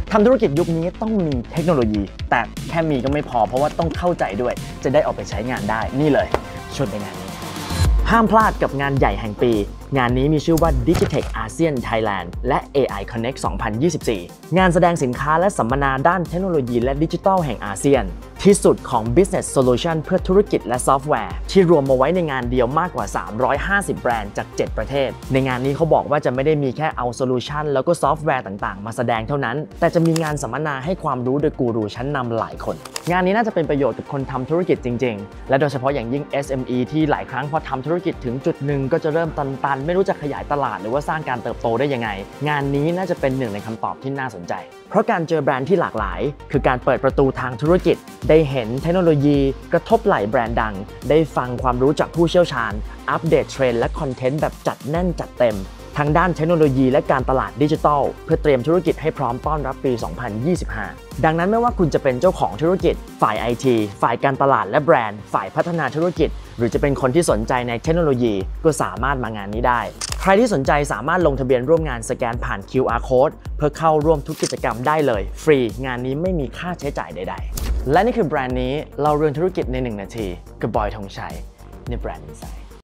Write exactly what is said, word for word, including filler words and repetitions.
ทำธุรกิจยุคนี้ต้องมีเทคโนโลยีแต่แค่มีก็ไม่พอเพราะว่าต้องเข้าใจด้วยจะได้ออกไปใช้งานได้นี่เลยชวนไปงานนี้ห้ามพลาดกับงานใหญ่แห่งปีงานนี้มีชื่อว่า Digitech ASEAN Thailand และ เอ ไอ Connect สองพันยี่สิบสี่ งานแสดงสินค้าและสัมมนาด้านเทคโนโลยีและดิจิทัลแห่งอาเซียนที่สุดของ Business Solution เพื่อธุรกิจและซอฟต์แวร์ที่รวมมาไว้ในงานเดียวมากกว่าสามร้อยห้าสิบแบรนด์จากเจ็ดประเทศในงานนี้เขาบอกว่าจะไม่ได้มีแค่เอาโซลูชันแล้วก็ซอฟต์แวร์ต่างๆมาแสดงเท่านั้นแต่จะมีงานสัมมนาให้ความรู้โดยกูรูชั้นนำหลายคนงานนี้น่าจะเป็นประโยชน์กับคนทำธุรกิจจริงๆและโดยเฉพาะอย่างยิ่ง เอส เอ็ม อี ที่หลายครั้งพอทำธุรกิจถึงจุดหนึ่งก็จะเริ่มตันๆไม่รู้จะขยายตลาดหรือว่าสร้างการเติบโตได้ยังไงงานนี้น่าจะเป็นหนึ่งในคำตอบที่น่าสนใจเพราะการเจอแบรนด์ที่หลากหลายคือการเปิดประตูทางธุรกิจได้เห็นเทคโนโลยีกระทบไหลแบรนด์ดังได้ฟังความรู้จากผู้เชี่ยวชาญอัปเดตเทรนด์และคอนเทนต์แบบจัดแน่นจัดเต็มทั้งด้านเทคโนโลยีและการตลาดดิจิทัลเพื่อเตรียมธุรกิจให้พร้อมต้อนรับปี สองพันยี่สิบห้า ดังนั้นไม่ว่าคุณจะเป็นเจ้าของธุรกิจฝ่าย ไอ ที ฝ่ายการตลาดและแบรนด์ฝ่ายพัฒนาธุรกิจหรือจะเป็นคนที่สนใจในเทคโนโลยีก็สามารถมางานนี้ได้ใครที่สนใจสามารถลงทะเบียนร่วมงานสแกนผ่าน คิว อาร์ Code เพื่อเข้าร่วมทุกกิจกรรมได้เลยฟรีงานนี้ไม่มีค่าใช้จ่ายใดๆและนี่คือแบรนด์นี้เราเรียนธุรกิจในหนึ่งนาทีกับบอยธงชัยในแบรนด์ Insight